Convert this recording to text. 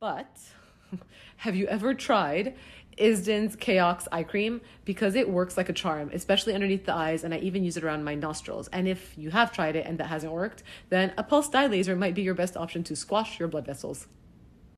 But have you ever tried Isden's Kaox eye cream? Because it works like a charm, especially underneath the eyes, and I even use it around my nostrils. And if you have tried it and that hasn't worked, then a pulse dye laser might be your best option to squash your blood vessels.